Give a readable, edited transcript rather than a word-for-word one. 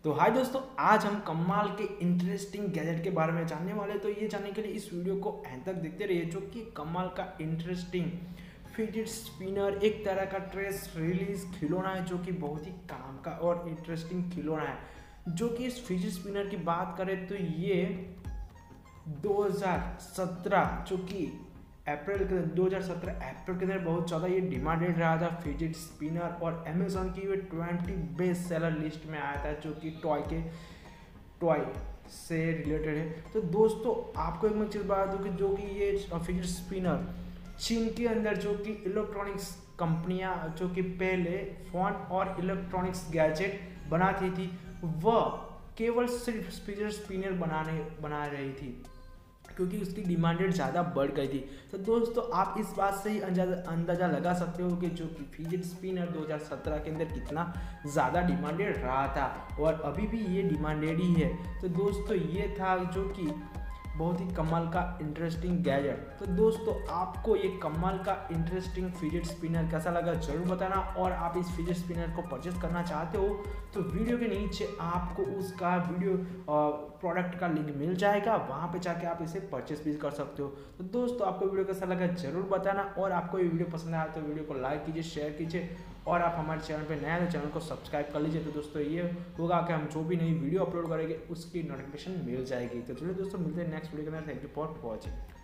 तो हाय दोस्तों, आज हम कमाल के इंटरेस्टिंग गैजेट के बारे में जानने वाले हैं। तो ये जानने के लिए इस वीडियो को एंड तक देखते रहिए, जो कि कमाल का इंटरेस्टिंग फिजिट स्पिनर एक तरह का ट्रेस रिलीज खिलौना है, जो कि बहुत ही काम का और इंटरेस्टिंग खिलौना है। जो कि इस फिजिट स्पिनर की बात करें तो ये 2017 जो कि अप्रैल के 2017 अप्रैल के अंदर बहुत ज़्यादा ये डिमांडेड रहा था फिजिट स्पिनर, और अमेजोन की ये 20 बेस्ट सेलर लिस्ट में आया था, जो कि टॉय से रिलेटेड है। तो दोस्तों आपको एक मैं चीज़ बता दूँ कि जो कि ये फिजिट स्पिनर चीन के अंदर जो कि इलेक्ट्रॉनिक्स कंपनियां जो कि पहले फ़ोन और इलेक्ट्रॉनिक्स गैजेट बनाती थी, वह केवल सिर्फ फिजिट स्पिनर बना रही थी, क्योंकि उसकी डिमांडेड ज़्यादा बढ़ गई थी। तो दोस्तों आप इस बात से ही अंदाज़ा लगा सकते हो कि जो कि फिजिट स्पिनर 2017 के अंदर कितना ज़्यादा डिमांडेड रहा था, और अभी भी ये डिमांडेड ही है। तो दोस्तों ये था जो कि बहुत ही कमाल का इंटरेस्टिंग गैजेट। तो दोस्तों आपको ये कमाल का इंटरेस्टिंग फिजिट स्पिनर कैसा लगा जरूर बताना, और आप इस फिजिट स्पिनर को परचेस करना चाहते हो तो वीडियो के नीचे आपको उसका वीडियो प्रोडक्ट का लिंक मिल जाएगा, वहाँ पे जाके आप इसे परचेस भी कर सकते हो। तो दोस्तों आपको वीडियो कैसा लगा जरूर बताना, और आपको ये वीडियो पसंद आया तो वीडियो को लाइक कीजिए, शेयर कीजिए, और आप हमारे चैनल पे नए हैं तो चैनल को सब्सक्राइब कर लीजिए। तो दोस्तों ये होगा कि हम जो भी नई वीडियो अपलोड करेंगे उसकी नोटिफिकेशन मिल जाएगी। तो चलिए दोस्तों मिलते हैं नेक्स्ट वीडियो के अंदर। Thank you for watching.